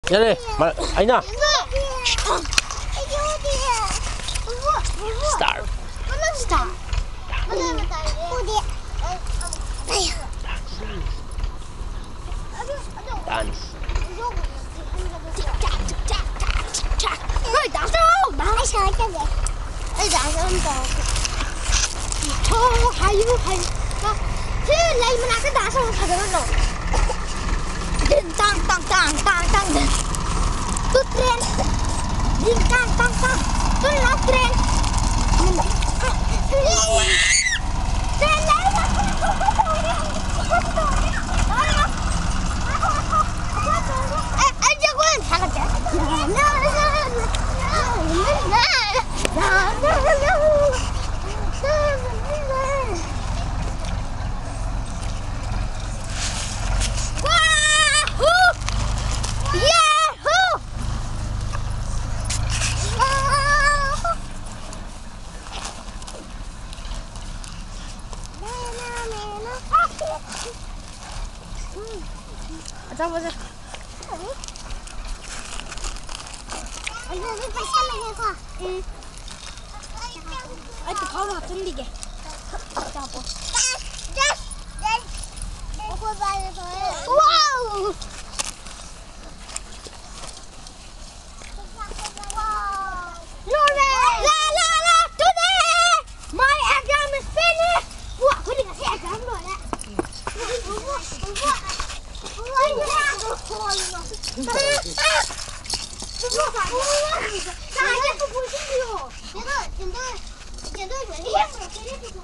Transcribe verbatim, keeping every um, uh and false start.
Ra đi, mà anh nào. Start. Start. Dance. Ơi, đá sao? Đá sao cho vậy? Ê, đá sao không có? Thôi, hay quá, hay. Thế lấy mà cái đá sao thật nó nổ. Tăng tăng tăng tăng tăng. Tút tren. Đi tăng tăng tăng. Tút nó tren. Tren lấy mà. Ê, anh chưa quên. Thằng là chết. Ở 보자. 이거 빨리 해봐. 응. 아이 또 바로 들리게. 자 뭐. 와우. 나 아직 또 보시죠. 내가 진짜 진짜 왜 이래?